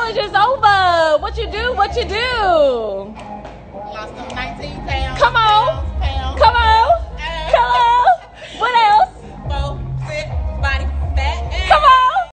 challenge is over. What you do? What you do? Lost them 19 pounds. Come on.